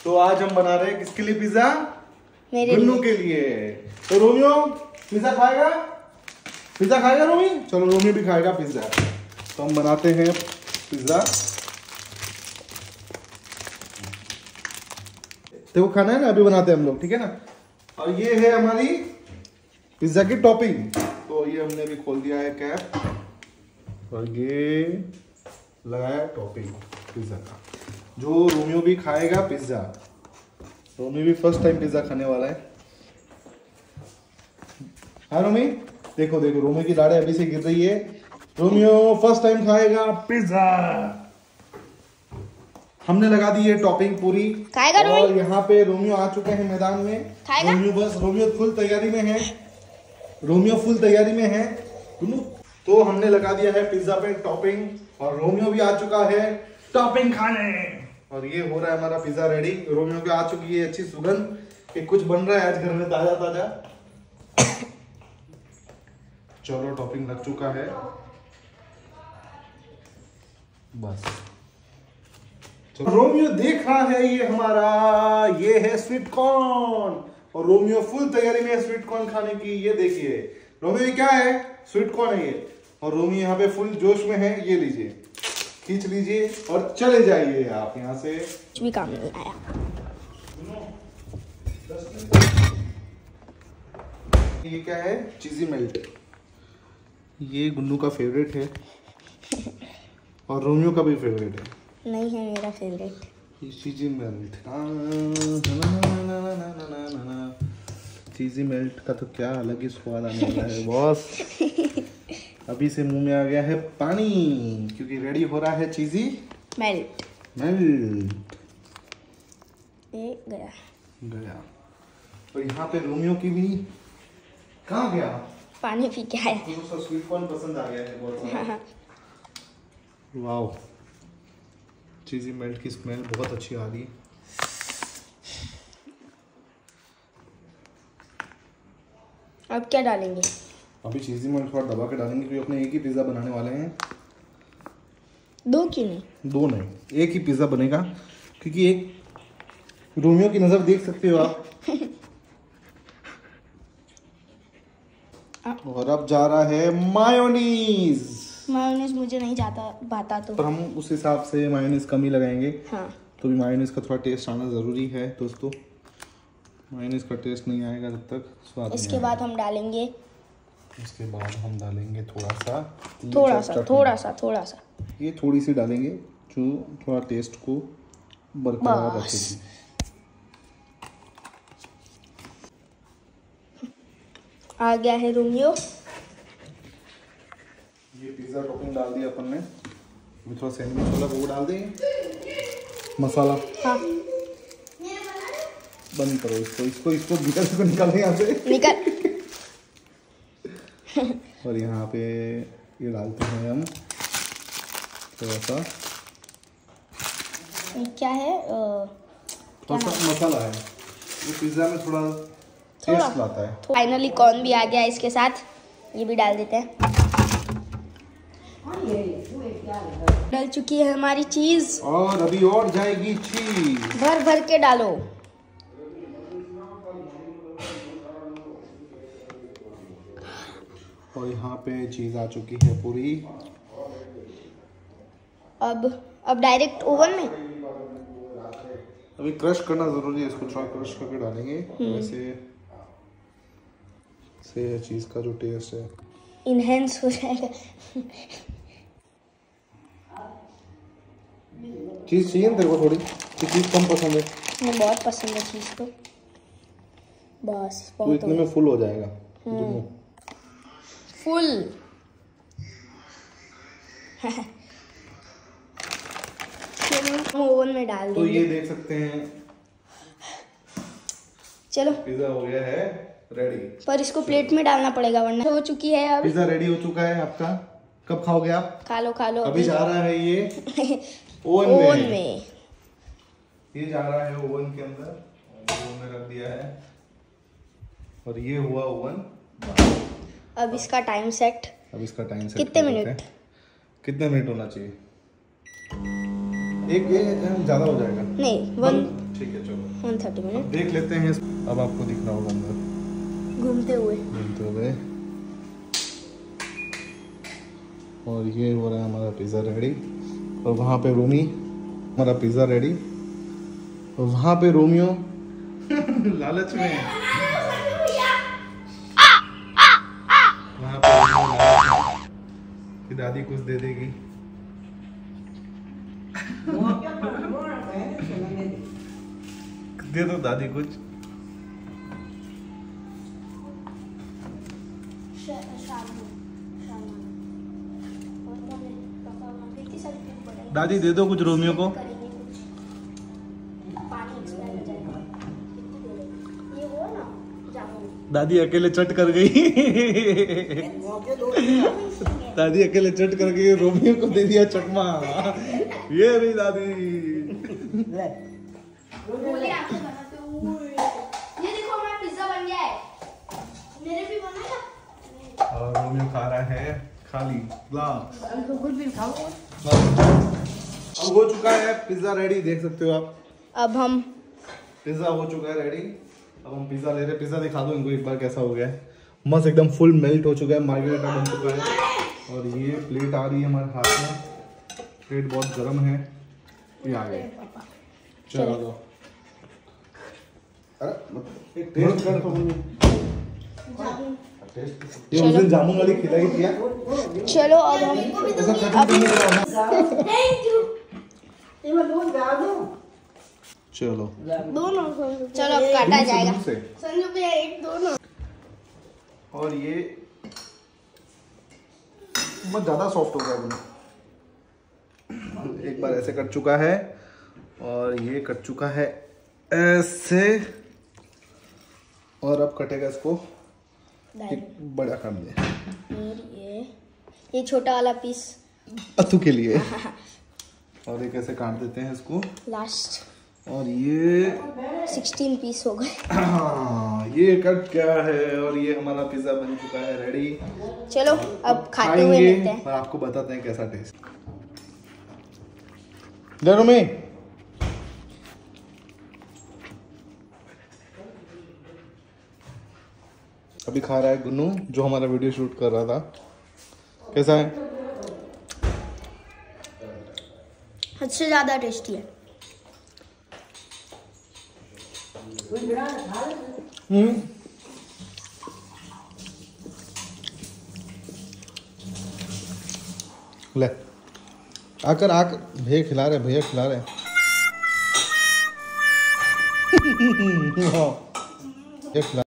तो आज हम बना रहे हैं किसके लिए पिज्जा? गुन्नू के लिए। तो रोमियो पिज्जा खाएगा? पिज्जा खाएगा रोमी? चलो रोमी भी खाएगा पिज्जा। तो हम बनाते हैं पिज्जा। देखो खाना है ना, अभी बनाते हैं हम लोग, ठीक है ना। और ये है हमारी पिज्जा की टॉपिंग। तो ये हमने अभी खोल दिया है कैप और ये लगाया टॉपिंग पिज्जा का, जो रोमियो भी खाएगा पिज्जा। रोमी भी फर्स्ट टाइम पिज्जा खाने वाला है। हाँ रोमी, देखो देखो रोमी की दाढ़ी अभी से गिर रही है। रोमियो फर्स्ट टाइम खाएगा पिज्जा। हमने लगा दी है टॉपिंग पूरी। खाएगा रोमी? और यहाँ पे रोमियो आ चुके हैं मैदान में। खाएगा? रोमियो फुल तैयारी में है। रोमियो फुल तैयारी में है। तो हमने लगा दिया है पिज्जा पे टॉपिंग और रोमियो भी आ चुका है टॉपिंग खाने। और ये हो रहा है हमारा पिज्जा रेडी। रोमियो की आ चुकी है अच्छी सुगंध कि कुछ बन रहा है आज घर में ताजा ताजा। चलो टॉपिंग लग चुका है बस। रोमियो देख रहा है ये हमारा, ये है स्वीट कॉर्न और रोमियो फुल तैयारी में है स्वीट कॉर्न खाने की। ये देखिए रोमियो क्या है, स्वीट कॉर्न है ये। और रोमियो यहाँ पे फुल जोश में है। ये लीजिए, खींच लीजिए और चले जाइए आप यहाँ से। कुछ भी काम नहीं आया। ये क्या है? Cheesy melt. ये गुन्नू का फेवरेट है और रोमियो का भी फेवरेट है। नहीं है मेरा favourite. Cheesy melt. Cheesy melt का तो क्या अलग ही स्वाद आने वाला है बॉस। अभी से मुंह में आ गया है पानी क्योंकि रेडी हो रहा है चीजी मेल्ट। ये गया। और यहाँ पे रोमियो की भी कहाँ गया? पानी पी के आया। तो स्वीट कॉर्न पसंद आ गया है बहुत सारा। वाओ, चीजी मेल्ट की स्मेल बहुत अच्छी आ रही है। अब क्या डालेंगे? अभी चीजी मेल्ट थोड़ा दबा के डालेंगे क्योंकि अपने एक ही पिज्जा बनाने वाले हैं। दो क्यों नहीं? दो नहीं, एक ही पिज्जा बनेगा क्योंकि एक रोमियो की नजर देख सकते हो आप। और अब जा रहा है मायोनीज। मायोनीज मुझे नहीं भाता तो हम उस हिसाब से मायोनीज कम ही लगाएंगे। हाँ। तो भी मायोनीज का थोड़ा टेस्ट आना जरूरी है दोस्तों। मायोनीज का टेस्ट नहीं आएगा जब तक स्वाद नहीं इसके बाद हम डालेंगे थोड़ा सा ये थोड़ी सी डालेंगे जो थोड़ा टेस्ट को बरकरार रखेगी। आ गया है रोमियो। ये पिज्जा टॉपिंग डाल दिया अपन ने। अभी थोड़ा सैंडविच वाला वो डाल दें मसाला। हाँ। बंद करो इसको भीतर से निकालो यहाँ से। निकल। और यहाँ पे ये डालते हैं हम थोड़ा सा। क्या है? थोड़ा सा मसाला है, वो पिज्जा में थोड़ा टेस्ट लाता है। फाइनली कॉर्न भी आ गया इसके साथ। ये भी डाल देते हैं। डल चुकी है हमारी चीज और अभी और जाएगी चीज। भर भर के डालो। और यहाँ पे चीज आ चुकी है पूरी। अब डायरेक्ट ओवन में। अभी क्रश करना जरूरी है, इसको थोड़ा क्रश करके डालेंगे वैसे से चीज का जो टेस्ट है इनहेंस हो जाएगा। चीज चाहिए तेरे को थोड़ी? चीज कम पसंद है? मुझे बहुत पसंद है चीज तो बस तो इतने में फुल हो जाएगा दोनों। फुल। ओवन में डाल तो ये देख सकते हैं चलो पिज्जा हो गया है रेडी। पर इसको प्लेट में डालना पड़ेगा वरना हो चुकी है। अब पिज्जा रेडी हो चुका है आपका। कब खाओगे आप? खा लो अभी जा रहा है ये ओवन में। ये जा रहा है ओवन के अंदर। ओवन में रख दिया है और ये हुआ ओवन। अब इसका टाइम सेट। कितने मिनट? कितने मिनट होना चाहिए? एक ज्यादा हो जाएगा। नहीं ठीक है चलो 130 मिनट देख लेते हैं। अब आपको दिख रहा होगा अंदर घूमते हुए। और ये हो रहा है हमारा पिज़्ज़ा रेडी। और वहाँ पे रोमी, हमारा पिज़्ज़ा रेडी। और वहाँ पे रोमियो लालच में, वहाँ पे रोमियो लालच में कि दादी कुछ दे देगी। दे दो दादी कुछ। दादी दे दो कुछ रोमियो को। दादी अकेले चट कर गई दादी अकेले चट कर गई, रोमियो को दे दिया चकमा। ये रही दादी। ये देखो हमारा पिज्जा बन गया है। मेरे भी बना था। और रोमियो खा रहा है खाली ग्लास। अब हो चुका है पिज्जा रेडी, देख सकते हो आप। अब हम पिज्जा हो चुका है रेडी। अब हम पिज्जा ले रहे हैं। पिज्जा दिखा दो इनको एक बार कैसा हो गया है। मस्त एकदम फुल मेल्ट हो चुका है, मार्गरेटा बन चुका है। और ये प्लेट आ रही है हमारे हाथ में। प्लेट बहुत गर्म है। ये आ गए। चलो अरे एक टेस्ट कर तो ये उस दिन जामुन वाली खिलाई थी यार। चलो अब हम चलो दोनों चलो अब काटा जाएगा। संजू भैया एक दोनों। और ये बहुत ज्यादा सॉफ्ट हो गया। एक बार ऐसे कट चुका है और ये कट चुका है ऐसे। और अब कटेगा इसको एक बड़ा कर दे। ये छोटा वाला पीस अतु के लिए। और एक ऐसे काट देते हैं इसको लास्ट। और ये 16 पीस हो गए। हाँ ये कट क्या है। और ये हमारा पिज्जा बन चुका है रेडी। चलो अब खाते हुए मिलते हैं और आपको बताते हैं कैसा टेस्ट। डरो में अभी खा रहा है गुन्नू, जो हमारा वीडियो शूट कर रहा था। कैसा है? हद से ज्यादा टेस्टी है। ले आकर भैया खिला रहे ये खिला